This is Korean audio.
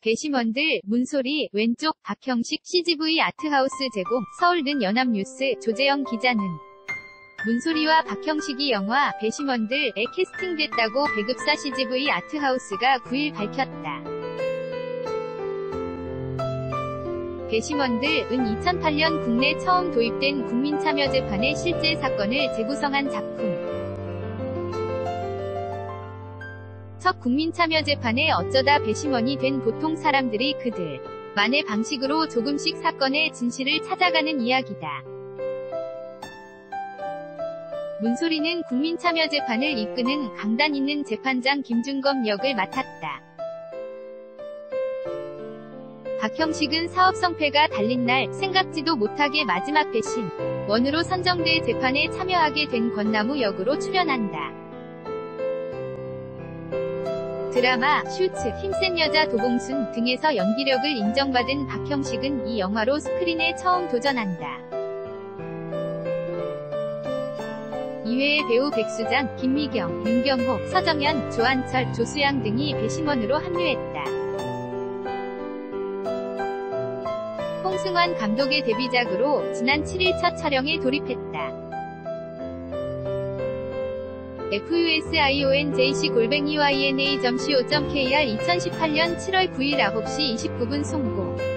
배심원들, 문소리, 왼쪽, 박형식, CGV 아트하우스 제공, 서울는 연합뉴스, 조재영 기자는 문소리와 박형식이 영화 배심원들에 캐스팅됐다고 배급사 CGV 아트하우스가 9일 밝혔다. 배심원들은 2008년 국내 처음 도입된 국민참여재판의 실제 사건을 재구성한 작품. 첫 국민참여재판에 어쩌다 배심원이 된 보통 사람들이 그들만의 방식으로 조금씩 사건의 진실을 찾아가는 이야기다. 문소리는 국민참여재판을 이끄는 강단 있는 재판장 김준검 역을 맡았다. 박형식은 사업 성패가 달린 날 생각지도 못하게 마지막 배심원으로 선정돼 재판에 참여하게 된 권나무 역으로 출연한다. 드라마, 슈츠, 힘센 여자 도봉순 등에서 연기력을 인정받은 박형식은 이 영화로 스크린에 처음 도전한다. 이외에 배우 백수장, 김미경, 윤경호, 서정연, 조한철, 조수양 등이 배심원으로 합류했다. 홍승환 감독의 데뷔작으로 지난 7일 첫 촬영에 돌입했다. fusionjc@yna.co.kr 2018년 7월 9일 9시 29분 송고